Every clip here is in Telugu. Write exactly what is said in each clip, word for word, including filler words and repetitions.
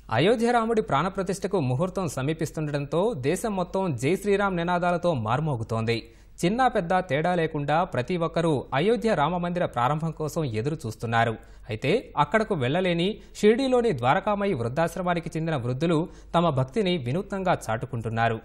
అయోధ్య రాముడి ప్రాణప్రతిష్ఠకు ముహూర్తం సమీపిస్తుండటంతో దేశం మొత్తం జై శ్రీరామ్ నినాదాలతో మార్మోగుతోంది. చిన్న పెద్ద తేడా లేకుండా ప్రతి ఒక్కరూ అయోధ్య రామమందిర ప్రారంభం కోసం ఎదురు చూస్తున్నారు. అయితే అక్కడకు వెళ్లలేని షిర్డీలోని ద్వారకామయి వృద్ధాశ్రమానికి చెందిన వృద్ధులు తమ భక్తిని వినూత్నంగా చాటుకుంటున్నారు.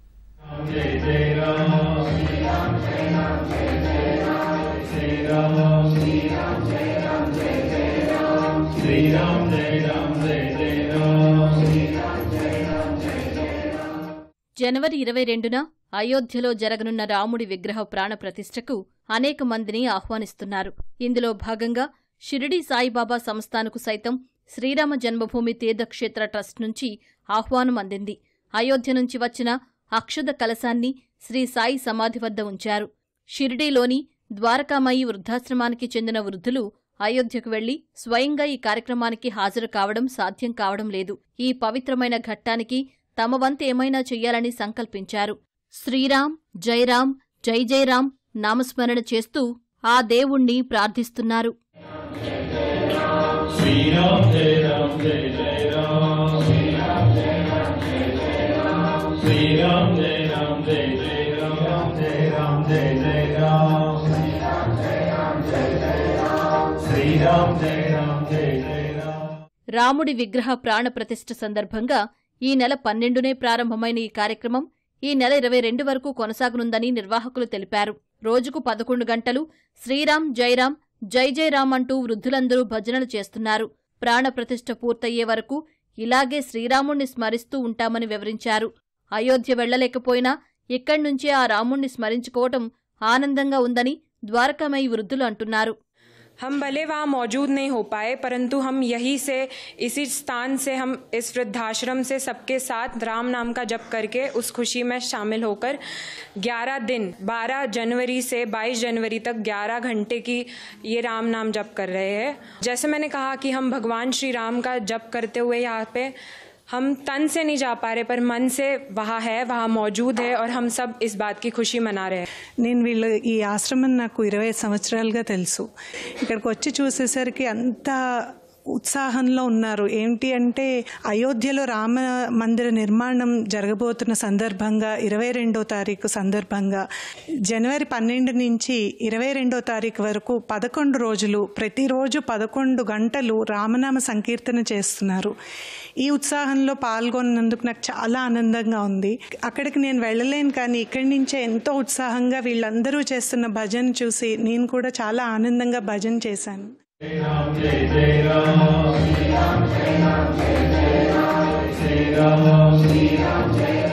జనవరి ఇరవై రెండున అయోధ్యలో జరగనున్న రాముడి విగ్రహ ప్రాణ ప్రతిష్ఠకు అనేక మందిని ఆహ్వానిస్తున్నారు. ఇందులో భాగంగా షిరిడీ సాయిబాబా సంస్థానకు సైతం శ్రీరామ జన్మభూమి తీర్థక్షేత్ర ట్రస్ట్ నుంచి ఆహ్వానం అందింది. అయోధ్య నుంచి వచ్చిన అక్షత కలశాన్ని శ్రీ సాయి సమాధి వద్ద ఉంచారు. షిరిడీలోని ద్వారకామయి వృద్ధాశ్రమానికి చెందిన వృద్ధులు అయోధ్యకు వెళ్లి స్వయంగా ఈ కార్యక్రమానికి హాజరు కావడం సాధ్యం కావడం లేదు. ఈ పవిత్రమైన ఘట్టానికి తమ వంతు ఏమైనా చెయ్యాలని సంకల్పించారు. శ్రీరామ్ జైరామ్ జై జైరామ్ నామస్మరణ చేస్తూ ఆ దేవుణ్ణి ప్రార్థిస్తున్నారు. రాముడి విగ్రహ ప్రాణ ప్రతిష్ఠ సందర్భంగా ఈ నెల పన్నెండునే ప్రారంభమైన ఈ కార్యక్రమం ఈ నెల ఇరవై రెండు వరకు కొనసాగనుందని నిర్వాహకులు తెలిపారు. రోజుకు పదకొండు గంటలు శ్రీరామ్ జైరామ్ జై జైరామ్ అంటూ వృద్ధులందరూ భజనలు చేస్తున్నారు. ప్రాణ ప్రతిష్ఠ పూర్తయ్యే వరకు ఇలాగే శ్రీరాముణ్ణి స్మరిస్తూ ఉంటామని వివరించారు. అయోధ్య వెళ్లలేకపోయినా ఇక్కడ్నుంచే ఆ రాముణ్ణి స్మరించుకోవటం ఆనందంగా ఉందని ద్వారకామయి వృద్ధులు అంటున్నారు. हम भले वहाँ मौजूद नहीं हो पाए, परंतु हम यहीं से, इसी स्थान से, हम इस वृद्धाश्रम से सबके साथ राम नाम का जप करके उस खुशी में शामिल होकर ग्यारह दिन बारह जनवरी से बाईस जनवरी तक ग्यारह घंटे की ये राम नाम जप कर रहे हैं. जैसे मैंने कहा कि हम भगवान श्री राम का जप करते हुए यहाँ पे हम तन से नहीं जा पा रहे, पर मन से वहाँ है, वहाँ मौजूद है, और हम सब इस बात की खुशी मना रहे हैं. నేను వీళ్ళ ఈ ఆశ్రమం నాకు ఇరవై సంవత్సరాలుగా తెలుసు. ఇక్కడికి వచ్చి చూసేసరికి అంత ఉత్సాహంలో ఉన్నారు. ఏంటి అంటే అయోధ్యలో రామ మందిర నిర్మాణం జరగబోతున్న సందర్భంగా ఇరవై రెండో తారీఖు సందర్భంగా జనవరి పన్నెండు నుంచి ఇరవై రెండో తారీఖు వరకు పదకొండు రోజులు ప్రతిరోజు పదకొండు గంటలు రామనామ సంకీర్తన చేస్తున్నారు. ఈ ఉత్సాహంలో పాల్గొన్నందుకు నాకు చాలా ఆనందంగా ఉంది. అక్కడికి నేను వెళ్ళలేను, కానీ ఇక్కడి నుంచే ఎంతో ఉత్సాహంగా వీళ్ళందరూ చేస్తున్న భజన చూసి నేను కూడా చాలా ఆనందంగా భజన చేశాను. Jai Ram, Jai Jai Ram, Jai Ram, Jai Ram, Jai Jai Ram, Jai Ram, Jai Ram, Jai Ram.